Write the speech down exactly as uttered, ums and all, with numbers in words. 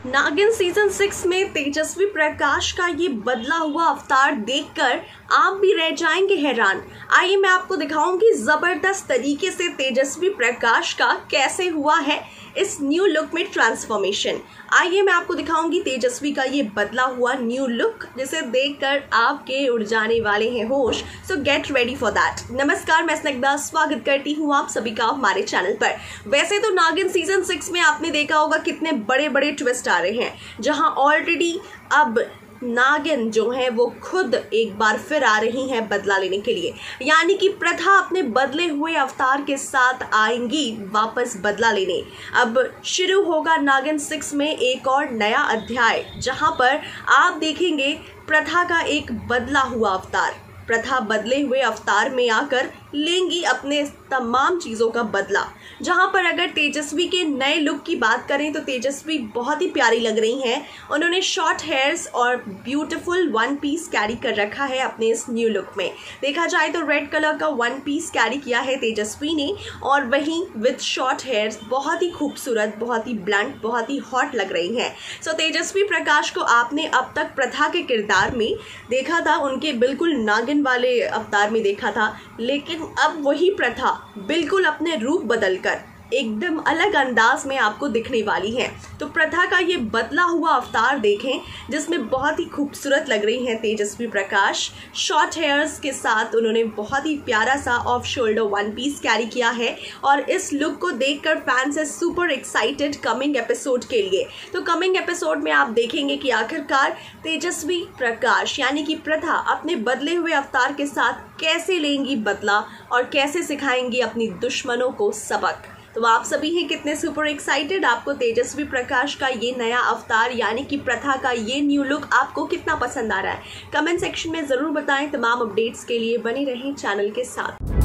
नागिन season six में तेजस्वी प्रकाश का ये बदला हुआ अवतार देखकर आप भी रह जाएंगे हैरान। आइए मैं आपको दिखाऊंगी जबरदस्त तरीके से तेजस्वी प्रकाश का कैसे हुआ है इस न्यू लुक में ट्रांसफॉर्मेशन। आइए मैं आपको दिखाऊंगी तेजस्वी का ये बदला हुआ न्यू लुक, जिसे देखकर आपके उड़ जाने वाले हैं होश। So get ready for that. नमस्कार, मैं स्निग्धा स्वागत करती हूँ आप सभी का हमारे चैनल पर। वैसे तो नागिन सीजन सिक्स में आपने देखा होगा कितने बड़े बड़े ट्विस्ट आ रहे हैं, जहां ऑलरेडी अब नागिन जो है वो खुद एक बार फिर आ रही हैं बदला लेने के लिए, यानी कि प्रथा अपने बदले हुए अवतार के साथ आएंगी वापस बदला लेने। अब शुरू होगा नागिन सिक्स में एक और नया अध्याय, जहां पर आप देखेंगे प्रथा का एक बदला हुआ अवतार। प्रथा बदले हुए अवतार में आकर लेंगी अपने तमाम चीज़ों का बदला। जहां पर अगर तेजस्वी के नए लुक की बात करें तो तेजस्वी बहुत ही प्यारी लग रही हैं। उन्होंने शॉर्ट हेयर्स और ब्यूटीफुल वन पीस कैरी कर रखा है अपने इस न्यू लुक में। देखा जाए तो रेड कलर का वन पीस कैरी किया है तेजस्वी ने, और वहीं विथ शॉर्ट हेयर्स बहुत ही खूबसूरत, बहुत ही ब्लंट, बहुत ही हॉट लग रही हैं। सो तेजस्वी प्रकाश को आपने अब तक प्रथा के किरदार में देखा था, उनके बिल्कुल नागिन वाले अवतार में देखा था, लेकिन अब वही प्रथा बिल्कुल अपने रूप बदलकर एकदम अलग अंदाज में आपको दिखने वाली है। तो प्रथा का ये बदला हुआ अवतार देखें, जिसमें बहुत ही खूबसूरत लग रही हैं तेजस्वी प्रकाश। शॉर्ट हेयर्स के साथ उन्होंने बहुत ही प्यारा सा off shoulder one piece carry किया है, और इस लुक को देखकर फैंस है सुपर एक्साइटेड कमिंग एपिसोड के लिए। तो कमिंग एपिसोड में आप देखेंगे कि आखिरकार तेजस्वी प्रकाश यानी कि प्रथा अपने बदले हुए अवतार के साथ कैसे लेंगी बदला और कैसे सिखाएंगी अपनी दुश्मनों को सबक। तो आप सभी हैं कितने सुपर एक्साइटेड। आपको तेजस्वी प्रकाश का ये नया अवतार यानी कि प्रथा का ये न्यू लुक आपको कितना पसंद आ रहा है, कमेंट सेक्शन में ज़रूर बताएं। तमाम अपडेट्स के लिए बने रहें चैनल के साथ।